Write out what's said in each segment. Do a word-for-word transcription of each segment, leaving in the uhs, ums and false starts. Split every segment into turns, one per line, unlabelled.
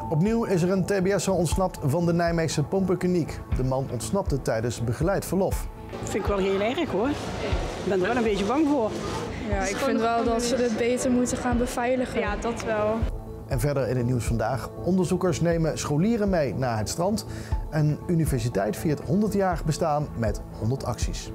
Opnieuw is er een T B S'er ontsnapt van de Nijmeegse pompenkliniek. De man ontsnapte tijdens begeleid verlof.
Dat vind ik wel heel erg hoor. Ik ben er wel een beetje bang voor.
Ja, ik vind wel dat ze het beter moeten gaan beveiligen.
Ja, dat wel.
En verder in het nieuws vandaag. Onderzoekers nemen scholieren mee naar het strand. En universiteit viert honderdjarig bestaan met honderd acties.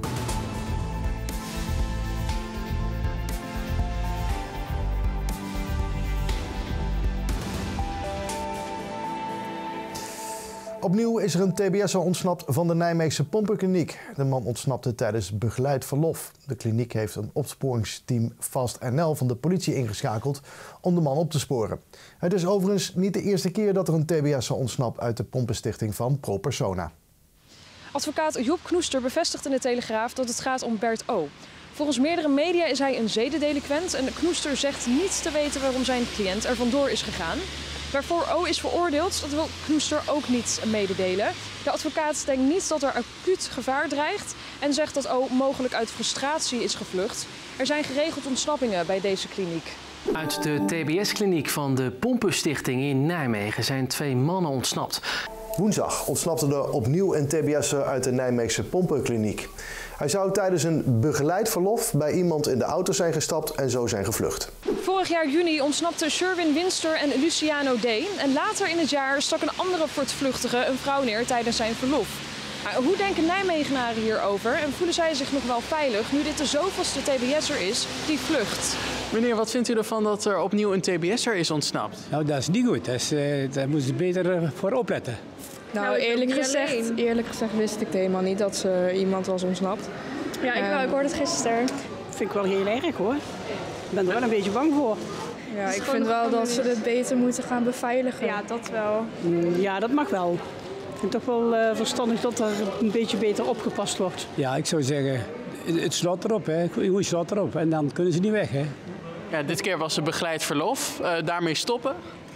Opnieuw is er een T B S'er ontsnapt van de Nijmeegse pompenkliniek. De man ontsnapte tijdens begeleid verlof. De kliniek heeft een opsporingsteam Fast N L van de politie ingeschakeld om de man op te sporen. Het is overigens niet de eerste keer dat er een T B S'er ontsnapt uit de pompenstichting van Pro Persona.
Advocaat Job Knoester bevestigt in de Telegraaf dat het gaat om Bert O. Volgens meerdere media is hij een zedendelinquent en Knoester zegt niet te weten waarom zijn cliënt er vandoor is gegaan. Waarvoor O is veroordeeld, dat wil Knoester ook niet mededelen. De advocaat denkt niet dat er acuut gevaar dreigt en zegt dat O mogelijk uit frustratie is gevlucht. Er zijn geregeld ontsnappingen bij deze kliniek.
Uit de T B S-kliniek van de Pompenstichting in Nijmegen zijn twee mannen ontsnapt.
Woensdag ontsnapte er opnieuw een T B S'er uit de Nijmeegse pompenkliniek. Hij zou tijdens een begeleid verlof bij iemand in de auto zijn gestapt en zo zijn gevlucht.
Vorig jaar juni ontsnapten Sherwin Winster en Luciano D. En later in het jaar stak een andere voortvluchtige een vrouw neer tijdens zijn verlof. Maar hoe denken Nijmegenaren hierover en voelen zij zich nog wel veilig nu dit de zoveelste T B S'er is die vlucht?
Meneer, wat vindt u ervan dat er opnieuw een T B S'er is ontsnapt?
Nou, dat is niet goed. Dat is, uh, daar moeten ze beter voor opletten.
Nou,
Nou,
eerlijk,
niet
gezegd,
alleen.
eerlijk gezegd wist ik helemaal niet dat ze iemand was ontsnapt.
Ja, ik, wel, ik hoorde het gisteren.
Dat vind ik wel heel erg hoor. Ik ben er wel een beetje bang voor.
Ja, ik
gewoon
vind wel
nog
dat ze het beter moeten gaan beveiligen.
Ja, dat wel.
Ja, dat mag wel. Ik vind het toch wel uh, verstandig dat er een beetje beter opgepast wordt.
Ja, ik zou zeggen, het slot erop, hè. Goed slot erop. En dan kunnen ze niet weg, hè.
Ja, dit keer was het begeleid verlof. Uh, daarmee stoppen?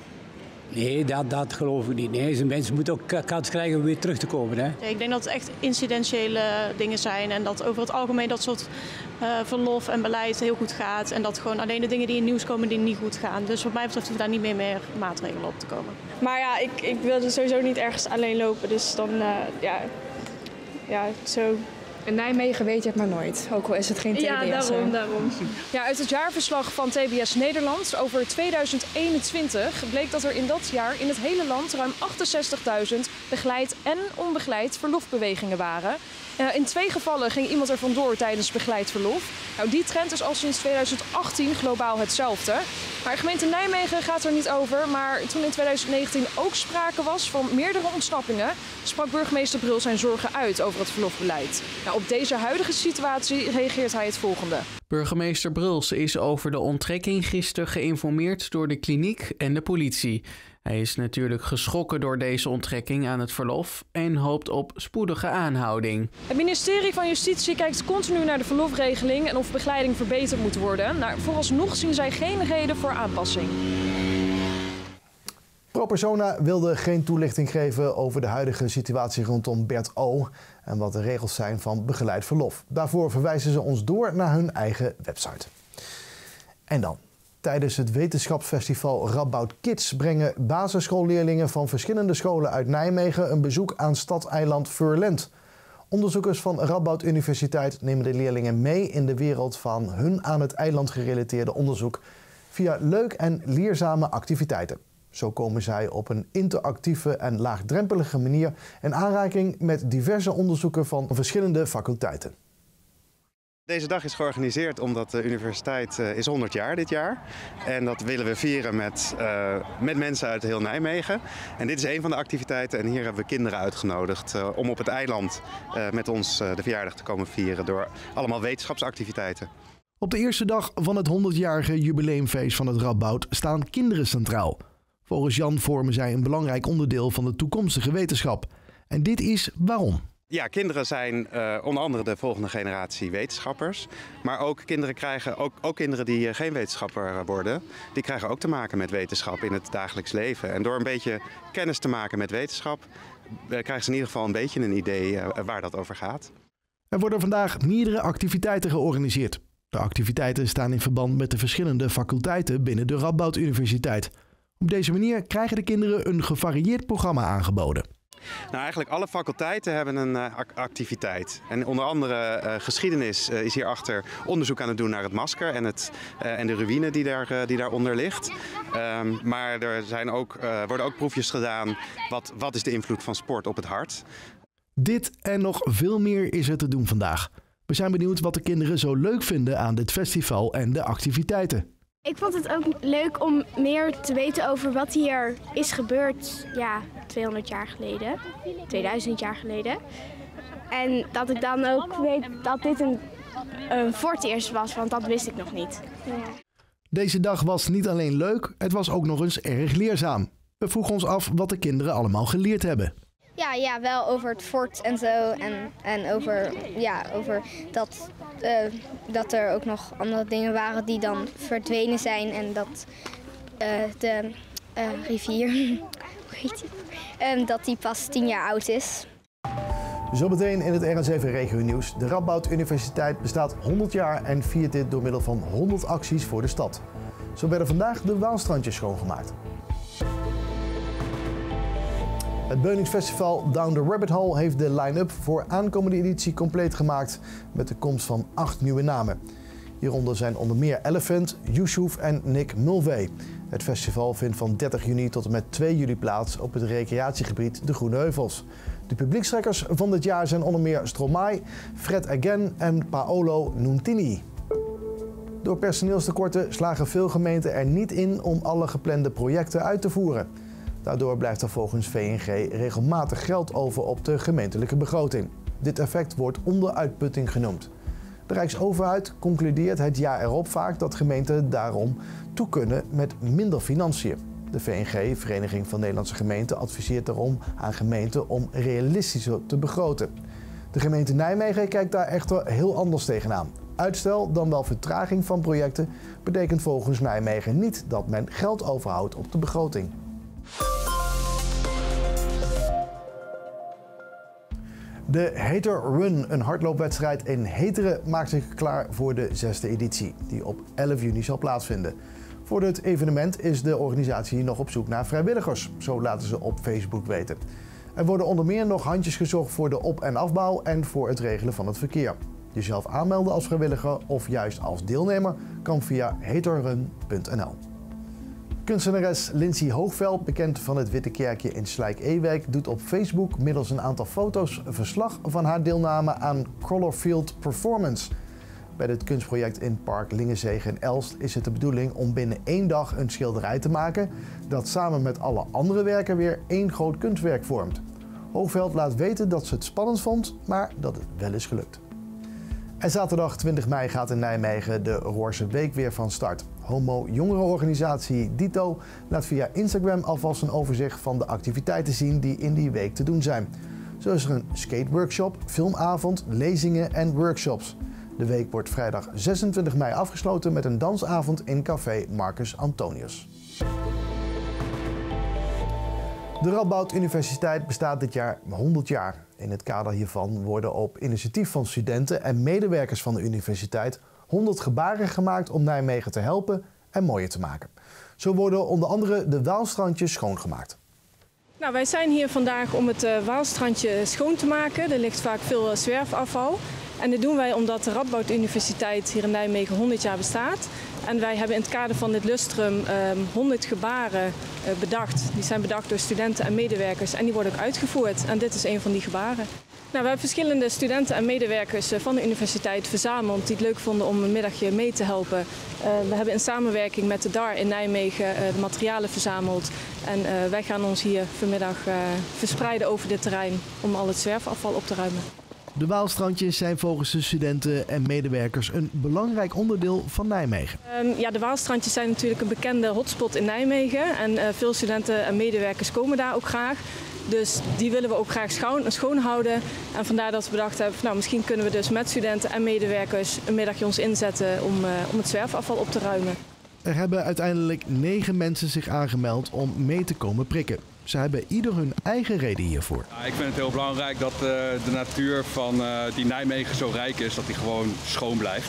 Nee, dat, dat geloof ik niet. Nee, mensen moeten ook kans krijgen om weer terug te komen, hè.
Ja, ik denk dat het echt incidentiële dingen zijn en dat over het algemeen dat soort uh, verlof en beleid heel goed gaat. En dat gewoon alleen de dingen die in het nieuws komen die niet goed gaan. Dus wat mij betreft hoeven daar niet meer, meer maatregelen op te komen.
Maar ja, ik, ik wilde sowieso niet ergens alleen lopen. Dus dan, uh, ja, ja, zo.
In Nijmegen weet je het maar nooit, ook al is het geen T B S'er.
Ja, daarom, daarom.
Ja, uit het jaarverslag van T B S Nederland over tweeduizend eenentwintig bleek dat er in dat jaar in het hele land ruim achtenzestigduizend begeleid en onbegeleid verlofbewegingen waren. Uh, in twee gevallen ging iemand er vandoor tijdens begeleid verlof. Nou, die trend is al sinds tweeduizend achttien globaal hetzelfde. Maar de gemeente Nijmegen gaat er niet over. Maar toen in tweeduizend negentien ook sprake was van meerdere ontsnappingen, sprak burgemeester Bruls zijn zorgen uit over het verlofbeleid. Nou, op deze huidige situatie reageert hij het volgende.
Burgemeester Bruls is over de onttrekking gisteren geïnformeerd door de kliniek en de politie. Hij is natuurlijk geschrokken door deze onttrekking aan het verlof en hoopt op spoedige aanhouding.
Het ministerie van Justitie kijkt continu naar de verlofregeling en of begeleiding verbeterd moet worden. Nou, vooralsnog zien zij geen reden voor aanpassing.
Pro Persona wilde geen toelichting geven over de huidige situatie rondom Bert O. en wat de regels zijn van begeleid verlof. Daarvoor verwijzen ze ons door naar hun eigen website. En dan. Tijdens het wetenschapsfestival Radboud Kids brengen basisschoolleerlingen van verschillende scholen uit Nijmegen een bezoek aan stadeiland Furlent. Onderzoekers van Radboud Universiteit nemen de leerlingen mee in de wereld van hun aan het eiland gerelateerde onderzoek via leuk en leerzame activiteiten. Zo komen zij op een interactieve en laagdrempelige manier in aanraking met diverse onderzoeken van verschillende faculteiten.
Deze dag is georganiseerd omdat de universiteit uh, is honderd jaar dit jaar. En dat willen we vieren met, uh, met mensen uit heel Nijmegen. En dit is een van de activiteiten en hier hebben we kinderen uitgenodigd uh, om op het eiland uh, met ons uh, de verjaardag te komen vieren door allemaal wetenschapsactiviteiten.
Op de eerste dag van het honderdjarige jubileumfeest van het Radboud staan kinderen centraal. Volgens Jan vormen zij een belangrijk onderdeel van de toekomstige wetenschap. En dit is waarom.
Ja, kinderen zijn uh, onder andere de volgende generatie wetenschappers. Maar ook kinderen krijgen, ook, ook kinderen die uh, geen wetenschapper worden, die krijgen ook te maken met wetenschap in het dagelijks leven. En door een beetje kennis te maken met wetenschap, uh, krijgen ze in ieder geval een beetje een idee uh, waar dat over gaat.
Er worden vandaag meerdere activiteiten georganiseerd. De activiteiten staan in verband met de verschillende faculteiten binnen de Radboud Universiteit. Op deze manier krijgen de kinderen een gevarieerd programma aangeboden.
Nou, eigenlijk alle faculteiten hebben een uh, activiteit. En onder andere uh, geschiedenis uh, is hierachter onderzoek aan het doen naar het masker en, het, uh, en de ruïne die, daar, uh, die daaronder ligt. Um, maar er zijn ook, uh, worden ook proefjes gedaan. Wat, wat is de invloed van sport op het hart?
Dit en nog veel meer is er te doen vandaag. We zijn benieuwd wat de kinderen zo leuk vinden aan dit festival en de activiteiten.
Ik vond het ook leuk om meer te weten over wat hier is gebeurd, ja, tweehonderd jaar geleden, tweeduizend jaar geleden. En dat ik dan ook weet dat dit een, een voor het eerst was, want dat wist ik nog niet. Ja.
Deze dag was niet alleen leuk, het was ook nog eens erg leerzaam. We vroegen ons af wat de kinderen allemaal geleerd hebben.
Ja, ja, wel over het fort en zo en, en over, ja, over dat, uh, dat er ook nog andere dingen waren die dan verdwenen zijn en dat uh, de uh, rivier, hoe heet die? Um, dat die pas tien jaar oud is.
Zometeen in het R N zeven Regio Nieuws. De Radboud Universiteit bestaat honderd jaar en viert dit door middel van honderd acties voor de stad. Zo werden vandaag de Waalstrandjes schoongemaakt. Het Beuningsfestival Down the Rabbit Hole heeft de line-up voor aankomende editie compleet gemaakt met de komst van acht nieuwe namen. Hieronder zijn onder meer Elephant, Yusuf en Nick Mulvey. Het festival vindt van dertig juni tot en met twee juli plaats op het recreatiegebied De Groene Heuvels. De publiekstrekkers van dit jaar zijn onder meer Stromae, Fred Again en Paolo Nutini. Door personeelstekorten slagen veel gemeenten er niet in om alle geplande projecten uit te voeren. Daardoor blijft er volgens V N G regelmatig geld over op de gemeentelijke begroting. Dit effect wordt onderuitputting genoemd. De Rijksoverheid concludeert het jaar erop vaak dat gemeenten daarom toe kunnen met minder financiën. De V N G, Vereniging van Nederlandse Gemeenten, adviseert daarom aan gemeenten om realistischer te begroten. De gemeente Nijmegen kijkt daar echter heel anders tegenaan. Uitstel dan wel vertraging van projecten betekent volgens Nijmegen niet dat men geld overhoudt op de begroting. De Heter Run, een hardloopwedstrijd in Heteren, maakt zich klaar voor de zesde editie, die op elf juni zal plaatsvinden. Voor het evenement is de organisatie nog op zoek naar vrijwilligers, zo laten ze op Facebook weten. Er worden onder meer nog handjes gezocht voor de op- en afbouw en voor het regelen van het verkeer. Jezelf aanmelden als vrijwilliger of juist als deelnemer kan via heterrun punt n l. Kunstenares Lindsay Hoogveld, bekend van het Witte Kerkje in Slijk-Ewijk, doet op Facebook middels een aantal foto's verslag van haar deelname aan Crawlerfield Performance. Bij dit kunstproject in Park Lingenzege in Elst is het de bedoeling om binnen één dag een schilderij te maken dat samen met alle andere werken weer één groot kunstwerk vormt. Hoogveld laat weten dat ze het spannend vond, maar dat het wel is gelukt. En zaterdag twintig mei gaat in Nijmegen de Roorse Week weer van start. Homo-jongerenorganisatie Dito laat via Instagram alvast een overzicht van de activiteiten zien die in die week te doen zijn. Zo is er een skateworkshop, filmavond, lezingen en workshops. De week wordt vrijdag zesentwintig mei afgesloten met een dansavond in café Marcus Antonius. De Radboud Universiteit bestaat dit jaar honderd jaar. In het kader hiervan worden op initiatief van studenten en medewerkers van de universiteit honderd gebaren gemaakt om Nijmegen te helpen en mooier te maken. Zo worden onder andere de Waalstrandjes schoongemaakt.
Nou, wij zijn hier vandaag om het uh, Waalstrandje schoon te maken. Er ligt vaak veel uh, zwerfafval. En dit doen wij omdat de Radboud Universiteit hier in Nijmegen honderd jaar bestaat. En wij hebben in het kader van dit lustrum um, honderd gebaren uh, bedacht. Die zijn bedacht door studenten en medewerkers en die worden ook uitgevoerd. En dit is een van die gebaren. Nou, we hebben verschillende studenten en medewerkers van de universiteit verzameld die het leuk vonden om een middagje mee te helpen. Uh, we hebben in samenwerking met de D A R in Nijmegen uh, de materialen verzameld. En uh, wij gaan ons hier vanmiddag uh, verspreiden over dit terrein om al het zwerfafval op te ruimen.
De Waalstrandjes zijn volgens de studenten en medewerkers een belangrijk onderdeel van Nijmegen.
Um, ja, de Waalstrandjes zijn natuurlijk een bekende hotspot in Nijmegen. En uh, veel studenten en medewerkers komen daar ook graag. Dus die willen we ook graag schoon, schoon houden. En vandaar dat we bedacht hebben, nou, misschien kunnen we dus met studenten en medewerkers een middagje ons inzetten om, uh, om het zwerfafval op te ruimen.
Er hebben uiteindelijk negen mensen zich aangemeld om mee te komen prikken. Ze hebben ieder hun eigen reden hiervoor.
Ja, ik vind het heel belangrijk dat uh, de natuur van uh, die Nijmegen zo rijk is, dat die gewoon schoon blijft.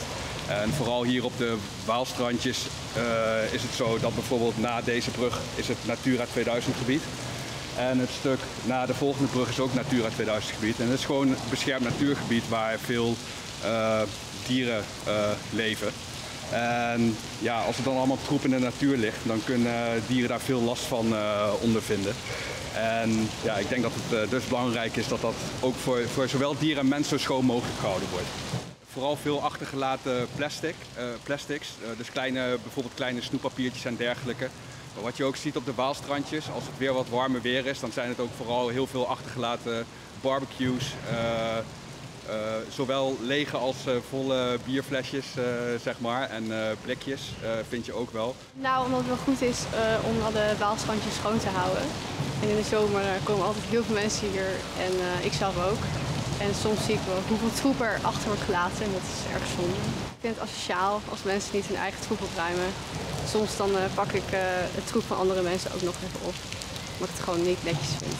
En vooral hier op de Waalstrandjes uh, is het zo dat bijvoorbeeld na deze brug is het Natura tweeduizend gebied. En het stuk na de volgende brug is ook Natura tweeduizend gebied. En het is gewoon een beschermd natuurgebied waar veel uh, dieren uh, leven. En ja, als er dan allemaal troep in de natuur ligt, dan kunnen dieren daar veel last van uh, ondervinden. En ja, ik denk dat het uh, dus belangrijk is dat dat ook voor, voor zowel dieren en mensen zo schoon mogelijk gehouden wordt. Vooral veel achtergelaten plastic, uh, plastics, uh, dus kleine, bijvoorbeeld kleine snoeppapiertjes en dergelijke. Maar wat je ook ziet op de Waalstrandjes, als het weer wat warmer weer is, dan zijn het ook vooral heel veel achtergelaten barbecues. Uh, uh, zowel lege als uh, volle bierflesjes, uh, zeg maar, en uh, blikjes uh, vind je ook wel.
Nou, omdat het wel goed is uh, om alle Waalstrandjes schoon te houden. En in de zomer uh, komen altijd heel veel mensen hier en uh, ik zelf ook. En soms zie ik wel hoeveel troep er achter wordt gelaten en dat is erg zonde. Ik vind het asociaal als mensen niet hun eigen troep opruimen. Soms dan uh, pak ik uh, het troep van andere mensen ook nog even op. Omdat ik het gewoon niet netjes vind.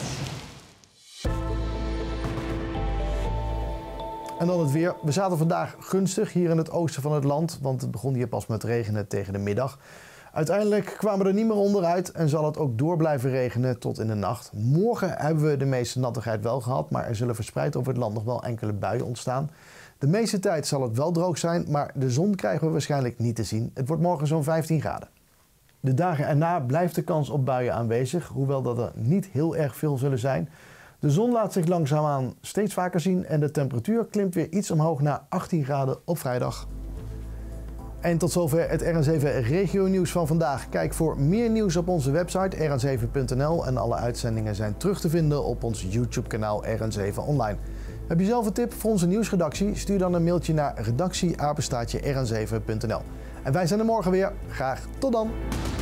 En dan het weer. We zaten vandaag gunstig hier in het oosten van het land, want het begon hier pas met regenen tegen de middag. Uiteindelijk kwamen we er niet meer onderuit en zal het ook door blijven regenen tot in de nacht. Morgen hebben we de meeste nattigheid wel gehad, maar er zullen verspreid over het land nog wel enkele buien ontstaan. De meeste tijd zal het wel droog zijn, maar de zon krijgen we waarschijnlijk niet te zien. Het wordt morgen zo'n vijftien graden. De dagen erna blijft de kans op buien aanwezig, hoewel dat er niet heel erg veel zullen zijn. De zon laat zich langzaamaan steeds vaker zien en de temperatuur klimt weer iets omhoog naar achttien graden op vrijdag. En tot zover het R N zeven regio nieuws van vandaag. Kijk voor meer nieuws op onze website r n zeven punt n l en alle uitzendingen zijn terug te vinden op ons YouTube kanaal R N zeven Online. Heb je zelf een tip voor onze nieuwsredactie? Stuur dan een mailtje naar redactie apenstaartje r n zeven punt n l. En wij zijn er morgen weer. Graag tot dan!